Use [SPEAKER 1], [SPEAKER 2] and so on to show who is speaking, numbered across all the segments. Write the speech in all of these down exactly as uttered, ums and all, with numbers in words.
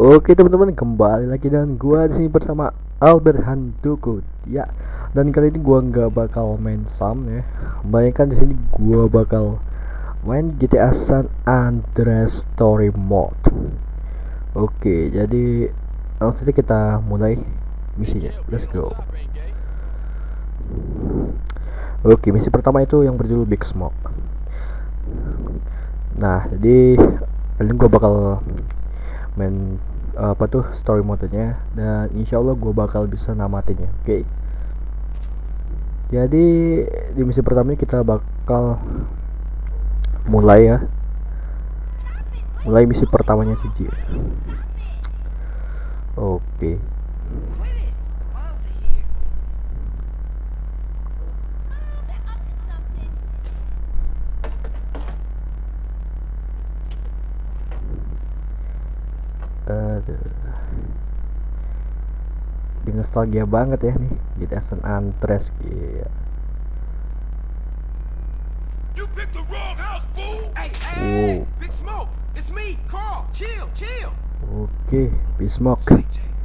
[SPEAKER 1] Oke teman-teman, kembali lagi dengan gua di sini bersama Albert Handoko. Ya, dan kali ini gua nggak bakal main Sam ya. Melainkan di sini gua bakal main G T A San Andreas Story Mode. Oke, jadi langsung saja kita mulai misinya. Let's go. Oke, misi pertama itu yang berjudul Big Smoke. Nah, jadi kali ini gua bakal main apa tuh story modenya, dan insya Allah gue bakal bisa namatinnya. Oke, okay. Jadi di misi pertama ini kita bakal mulai ya mulai misi pertamanya Fiji. Oke, okay. Ini nostalgia banget ya nih, G T A San Andreas ya.
[SPEAKER 2] You picked the wrong house, fool. Hey,
[SPEAKER 1] Wow.
[SPEAKER 2] hey, Big Smoke. It's me, Carl. Chill, chill.
[SPEAKER 1] Oke, Big Smoke.
[SPEAKER 2] Oh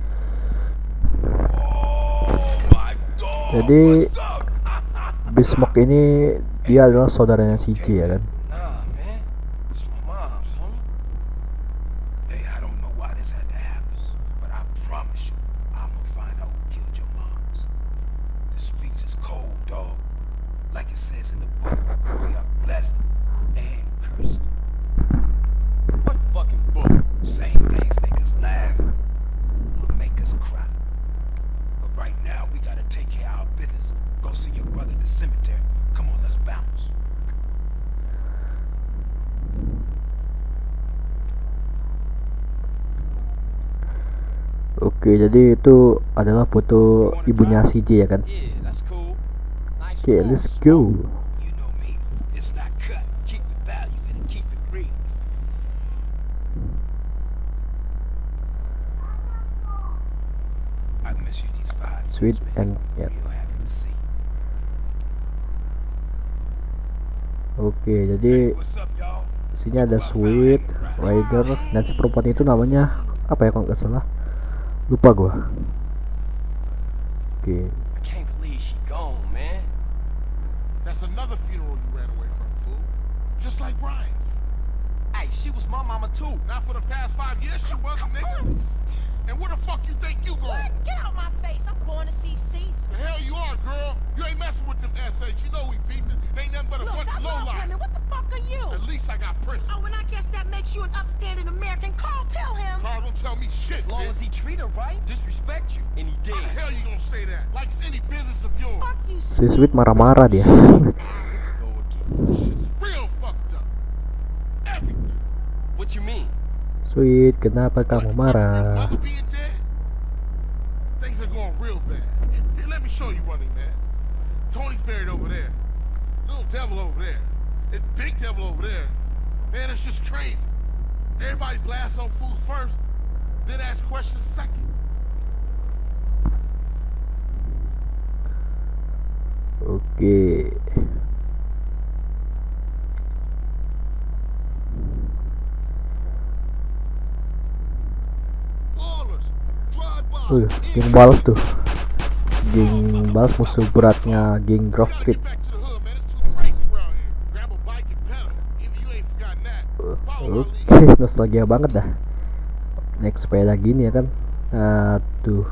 [SPEAKER 2] my God.
[SPEAKER 1] Jadi
[SPEAKER 2] What's up?
[SPEAKER 1] Big Smoke ini dia adalah saudaranya C J ya kan.
[SPEAKER 2] Nah, man. It's my mom's, homie. Hey, I don't know why this had to happen, but I promise you, I'm gonna find out who killed your moms. The streets is cold, dog. Like it says in the book, we are blessed and cursed. What fucking book? Same things make us laugh, make us cry. But right now, we gotta take care of our business. Go see your brother at the cemetery. Come on, let's bounce.
[SPEAKER 1] Oke, jadi itu adalah foto ibunya C J ya kan.
[SPEAKER 2] Yeah, that's cool. Nice.
[SPEAKER 1] Oke, let's go.
[SPEAKER 2] You know me. It's not cut. Keep the value and keep it real. I miss you these five years,
[SPEAKER 1] Sweet
[SPEAKER 2] man.
[SPEAKER 1] and yeah.
[SPEAKER 2] Real happy to see.
[SPEAKER 1] Oke,
[SPEAKER 2] Hey,
[SPEAKER 1] jadi
[SPEAKER 2] what's up, y'all?
[SPEAKER 1] sini ada Sweet Rider dan si perempuan itu namanya apa ya kalau nggak salah, lupa gua. Oke,
[SPEAKER 2] I can't believe she gone, man.
[SPEAKER 3] That's another funeral you ran away from, fool. Just like Brian's.
[SPEAKER 2] Hey, she was my mama too.
[SPEAKER 3] Not for the past five years, she wasn't, nigga. And where the fuck you think you going?
[SPEAKER 4] What? Get out my face. I'm going to see Cece.
[SPEAKER 3] The hell you are, girl. You ain't messing with them S H. You know we beefing. They ain't nothing but a
[SPEAKER 4] Look,
[SPEAKER 3] bunch
[SPEAKER 4] I
[SPEAKER 3] of
[SPEAKER 4] love
[SPEAKER 3] lowlife.
[SPEAKER 4] women. What the fuck are you?
[SPEAKER 3] At least I got Prince.
[SPEAKER 4] Oh, and I guess that makes you an upstanding American. Carl, tell him.
[SPEAKER 3] Carl don't tell me shit,
[SPEAKER 2] As long as
[SPEAKER 3] bitch.
[SPEAKER 2] he treat her right, disrespect you, and he
[SPEAKER 3] How the
[SPEAKER 2] did.
[SPEAKER 3] hell you gonna say that? Like it's any business of yours.
[SPEAKER 4] Fuck you,
[SPEAKER 1] si Sweet marah-marah dia.
[SPEAKER 2] Go again.
[SPEAKER 3] This shit's real fucked up. Everything.
[SPEAKER 2] What you mean?
[SPEAKER 1] Sweet, kenapa kamu
[SPEAKER 3] Your
[SPEAKER 1] marah?
[SPEAKER 3] mother being dead? Things are going real bad. Here, let me show you running, man. Tony's buried over there. Little devil over there. And big devil over there. Man, it's just crazy. Everybody blasts on fools first, then ask questions second.
[SPEAKER 1] Oke.
[SPEAKER 3] Ballers, drive-by,
[SPEAKER 1] Uh, geng balas tuh. Geng balas musuh beratnya geng Grove Street.
[SPEAKER 3] Get back to the hood, man. It's too crazy around here. Grab a bike and pedal. Either you ain't forgotten that. Follow my lead.
[SPEAKER 1] Oke, nostalgia banget dah. Naik sepeda gini ya kan. Aduh.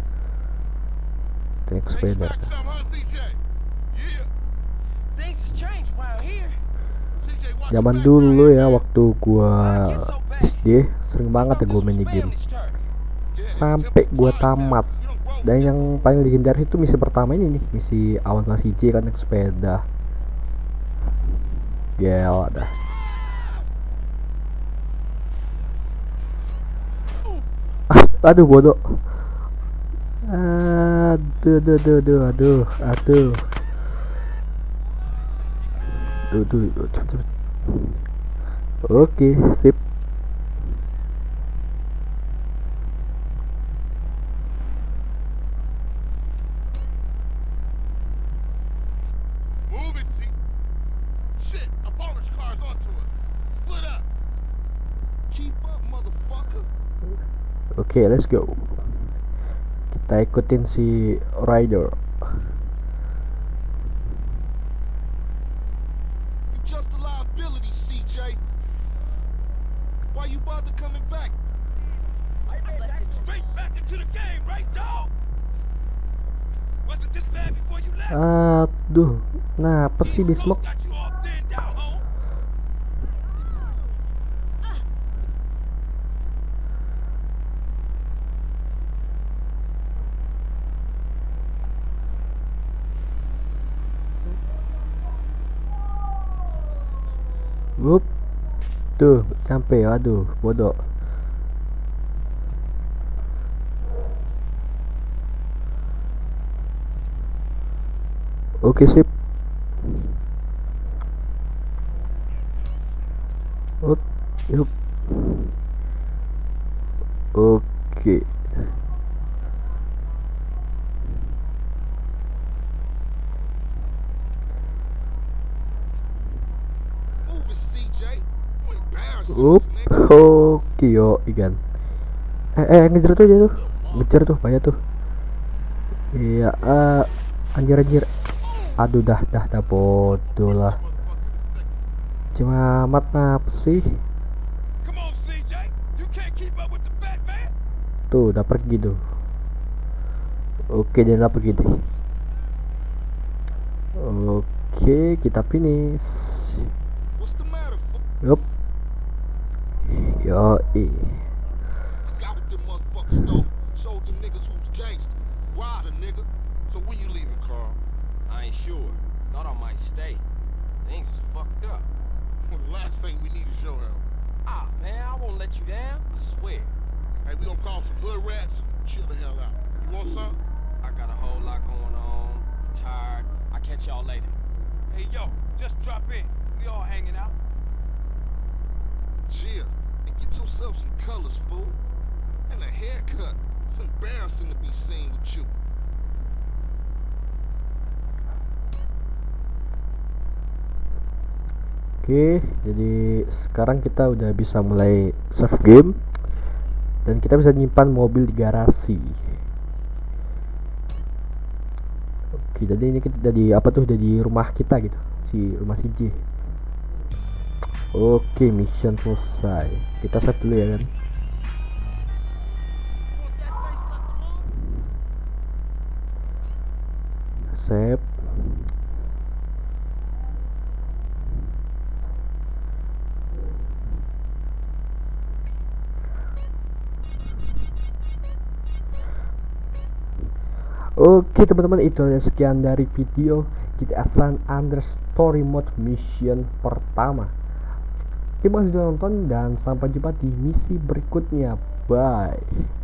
[SPEAKER 1] Naik
[SPEAKER 3] Take
[SPEAKER 1] sepeda.
[SPEAKER 3] back some, huh, C J? Yeah.
[SPEAKER 2] Things has changed around here.
[SPEAKER 3] C J, watch your
[SPEAKER 1] Zaman
[SPEAKER 3] back
[SPEAKER 1] dulu
[SPEAKER 3] right
[SPEAKER 1] ya,
[SPEAKER 3] here,
[SPEAKER 1] waktu gua S D sering banget ya gua main di game.
[SPEAKER 3] man. Yeah, it's
[SPEAKER 1] Sampai
[SPEAKER 3] Temple
[SPEAKER 1] gua
[SPEAKER 3] Drive
[SPEAKER 1] tamat.
[SPEAKER 3] now. You done broke
[SPEAKER 1] Dan yang paling legendaris itu misi pertama ini nih, misi awal kelas C J kan, naik sepeda. Gila dah. Ah, aduh bodoh. Aduh, aduh, aduh, aduh, aduh, aduh. Aduh, aduh, aduh, cepet, cepet. Oke, sip.
[SPEAKER 3] Move it, C. Shit, opponent's car's onto us. Split up. Keep up, motherfucker.
[SPEAKER 1] Oke, okay, let's go. Kita ikutin si Ryder.
[SPEAKER 3] You just a liability, C J. Why you bother coming back? Straight back into the game, right, dog? Was it this bad before you left?
[SPEAKER 1] Aduh, nah apa sih Bismok?
[SPEAKER 3] Got you all thinned out, home.
[SPEAKER 1] Wup. Tuh, sampai aduh, bodoh. Oke, sip. Up, yup. Oke.
[SPEAKER 3] Move it, C J. You embarrassing
[SPEAKER 1] Up,
[SPEAKER 3] us, nigga.
[SPEAKER 1] oke yo ikan. Eh, eh ngejar tuh dia tuh, ngejar tuh, banyak tuh. Iya, eh, anjir anjir. Aduh dah dah dah bodoh lah. Cuma mat apa sih?
[SPEAKER 3] Come on, C J. You can't keep up with the fat man.
[SPEAKER 1] Tuh udah pergi tuh. Oke, dia udah pergi deh. Oke, kita finish.
[SPEAKER 3] What's the matter, fool?
[SPEAKER 1] Yup. Yo i.
[SPEAKER 3] Got with them motherfuckers, though. Showed them niggas who's gangster. Ride a nigga. So when you leaving, Carl?
[SPEAKER 5] I ain't sure. Thought I might stay. Things is fucked up.
[SPEAKER 3] Well, the last thing we need is your help.
[SPEAKER 5] Ah, man, I won't let you down. I swear.
[SPEAKER 3] Hey, we gonna call some hood rats and chill the hell out. You want some?
[SPEAKER 5] I got a whole lot going on. Tired. I'll catch y'all later.
[SPEAKER 2] Hey, yo, just drop in. We all hanging out.
[SPEAKER 3] Chill. And get yourself some colors, fool. And a haircut. It's embarrassing to be seen with you.
[SPEAKER 1] Oke, jadi sekarang kita udah bisa mulai save game dan kita bisa nyimpan mobil di garasi. Oke, jadi ini kita udah di apa tuh, udah di rumah kita gitu, si rumah si J. Oke, mission selesai. Kita save dulu ya kan. Save. Oke teman-teman, itu adalah sekian dari video G T A San Andreas Story Mode mission pertama. Terima kasih sudah nonton dan sampai jumpa di misi berikutnya. Bye.